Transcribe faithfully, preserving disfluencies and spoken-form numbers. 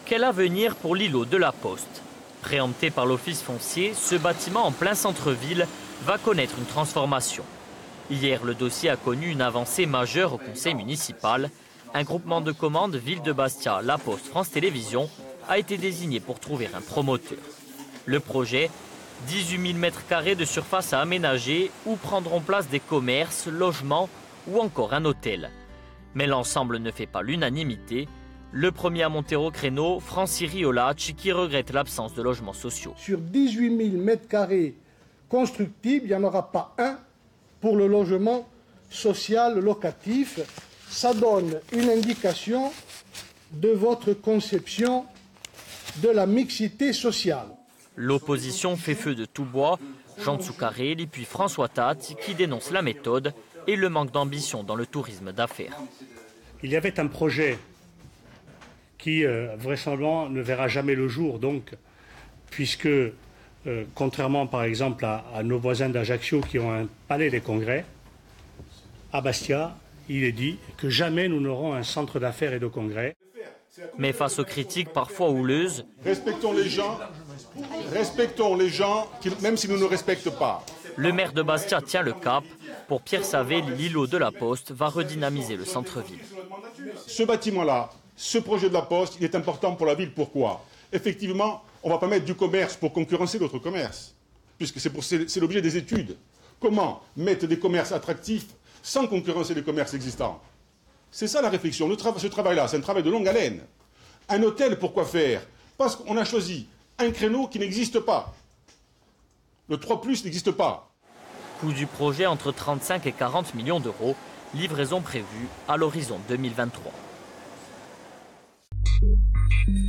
Quel avenir pour l'îlot de la Poste? Préempté par l'office foncier, ce bâtiment en plein centre-ville va connaître une transformation. Hier, le dossier a connu une avancée majeure au conseil municipal. Un groupement de commandes Ville de Bastia, La Poste, France Télévisions a été désigné pour trouver un promoteur. Le projet, dix-huit mille mètres carrés de surface à aménager où prendront place des commerces, logements ou encore un hôtel. Mais l'ensemble ne fait pas l'unanimité. Le premier à monter au créneau, Franciri Olacci, qui regrette l'absence de logements sociaux. Sur dix-huit mille mètres carrés constructibles, il n'y en aura pas un pour le logement social locatif. Ça donne une indication de votre conception de la mixité sociale. L'opposition fait feu de tout bois. Jean Tsoukarelli puis François Tati qui dénonce la méthode et le manque d'ambition dans le tourisme d'affaires. Il y avait un projet qui euh, vraisemblablement ne verra jamais le jour, donc, puisque, euh, contrairement par exemple à, à nos voisins d'Ajaccio qui ont un palais des congrès, à Bastia, il est dit que jamais nous n'aurons un centre d'affaires et de congrès. Mais face aux critiques parfois houleuses, respectons les gens, respectons les gens, qui, même si nous ne nous respectent pas. Le maire de Bastia tient le cap. Pour Pierre Savé, l'îlot de la Poste va redynamiser le centre-ville. Ce bâtiment-là, ce projet de la Poste, il est important pour la ville. Pourquoi? Effectivement, on ne va pas mettre du commerce pour concurrencer d'autres commerces, puisque c'est l'objet des études. Comment mettre des commerces attractifs sans concurrencer les commerces existants? C'est ça la réflexion. Le tra- ce travail-là, c'est un travail de longue haleine. Un hôtel, pourquoi faire? Parce qu'on a choisi un créneau qui n'existe pas. Le trois plus n'existe pas. Coût du projet entre trente-cinq et quarante millions d'euros. Livraison prévue à l'horizon deux mille vingt-trois.